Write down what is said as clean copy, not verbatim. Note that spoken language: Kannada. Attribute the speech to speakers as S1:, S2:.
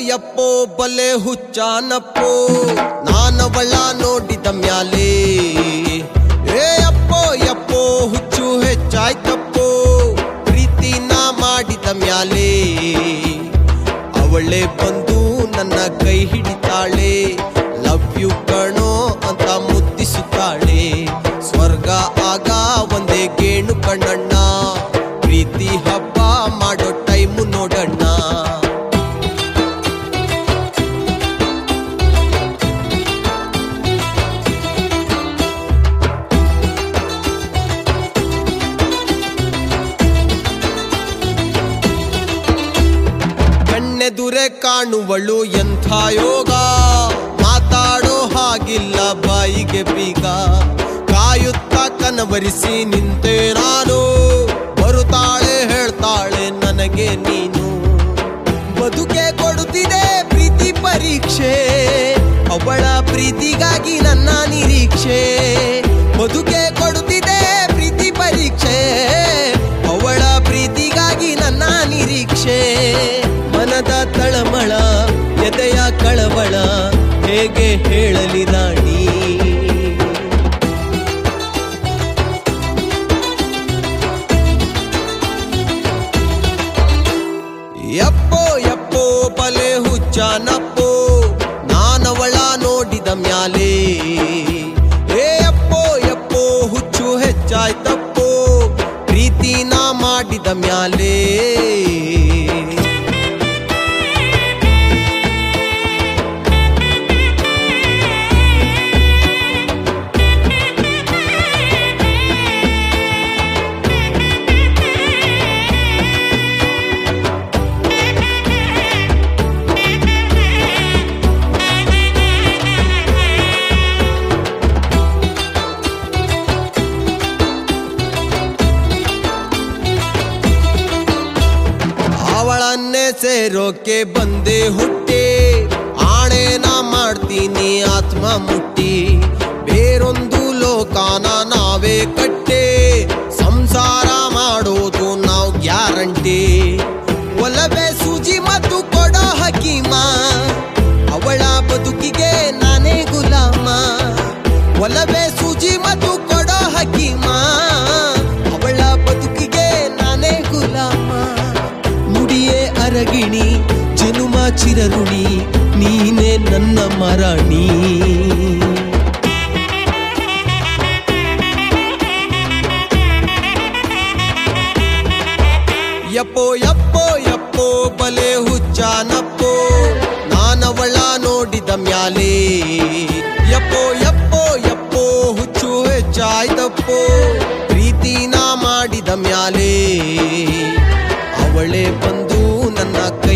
S1: ಯಪ್ಪೋ ಬಲೆ ಹುಚ್ಚಾನಪ್ಪೋ ನಾನವಳ ನೋಡಿದ ಮ್ಯಾಲೆ ಏ ಯಪ್ಪೋ ಯಪ್ಪೋ ಹುಚ್ಚು ಹೆಚ್ಚಾಯ್ತಪ್ಪೋ ಪ್ರೀತಿನ ಮಾಡಿದ ಮ್ಯಾಲೆ ಅವಳೆ ಬಂದು ನನ್ನ ಕೈ ಹಿಡಿತಾಳೆ ಲವ್ ಯು ಕಣೋ ಅಂತ ಮುದ್ದಿಸುತ್ತಾಳೆ ಸ್ವರ್ಗ ಆಗ ಒಂದೇ ಗೇಣು ಕಣ್ಣಣ್ಣ ಪ್ರೀತಿ ಹಬ್ಬ ಮಾಡೋ ಟೈಮು ನೋಡಣ್ಣ ಕಣ್ಣೆದುರೆ ಕಾಣುವಳು ಎಂಥ ಯೋಗ ಮಾತಾಡೋ ಹಾಗಿಲ್ಲ ಬಾಯಿಗೆ ಬೀಗ ಕಾಯುತ್ತ ಕನವರಿಸಿ ನಿಂತೆ ನಾನು ಬರುತ್ತಾಳೆ ಹೇಳ್ತಾಳೆ ನನಗೆ ನೀನು ಬದುಕೆ ಕೊಡುತ್ತಿದೆ ಪ್ರೀತಿ ಪರೀಕ್ಷೆ ಅವಳ ಪ್ರೀತಿಗಾಗಿ ನನ್ನ ನಿರೀಕ್ಷೆ ಬದುಕೆ ಕೊಡುತ್ತಿದೆ ಪ್ರೀತಿ ಪರೀಕ್ಷೆ ಅವಳ ಪ್ರೀತಿಗಾಗಿ ನನ್ನ ನಿರೀಕ್ಷೆ ಮನದ ತಳಮಳ ಎದೆಯ ಕಳವಳ ಹೇಗೆ ಹೇಳಲಿ ರಾಣಿ ಯಪ್ಪೋ ಯಪ್ಪೋ ಬಲೆ ಹುಚ್ಚಾನಪ್ಪೋ ನಾನವಳ ನೋಡಿದ ಮ್ಯಾಲೆ ಏ ಯಪ್ಪೋ ಯಪ್ಪೋ ಹುಚ್ಚು ಹೆಚ್ಚಾಯ್ತಪ್ಪೋ ಪ್ರೀತಿನ ಮಾಡಿದ ಮ್ಯಾಲೆ ಅವಳನ್ನೇ ಸೇರೋಕೆ ಬಂದೆ ಹುಟ್ಟಿ ಆಣೆನ ಮಾಡ್ತೀನಿ ಆತ್ಮ ಮುಟ್ಟಿ ಬೇರೊಂದು ಲೋಕಾನ ನಾವೇ ಕಟ್ಟೆ ಸಂಸಾರ ಮಾಡೋದು ನಾವು ಗ್ಯಾರಂಟಿ ಒಲವೇ ಸೂಜಿ ಮತ್ತು ಕೊಡೋ ಹಕೀಮ ಅವಳ ಬದುಕಿಗೆ ನಾನೇ ಗುಲಾಮ ಒಲವೇ ಸೂಜಿ ಮತ್ತು ಕೊಡೋ ಹಕೀಮ ಅವಳ ಬದುಕಿಗೆ ನಾನೇ ಗುಲಾಮ ನುಡಿಯೇ ಅರಗಿಣಿ ಜನುಮ ಚಿರರುಣಿ ನೀನೇ ನನ್ನ ಮರಾಣಿ ಯಪ್ಪೋ ಯಪ್ಪೋ ಯಪ್ಪೋ ಬಲೆ ಹುಚ್ಚಾನಪ್ಪೋ ನಾನವಳ ನೋಡಿದ ಮ್ಯಾಲೆ ಯಪ್ಪೋ ಯಪ್ಪೋ ಯಪ್ಪೋ ಹುಚ್ಚು ಹೆಚ್ಚಾಯ್ತಪ್ಪೋ ಪ್ರೀತಿನ ಮಾಡಿದ ಮ್ಯಾಲೆ ಅವಳೆ ಬಂದು ನನ್ನ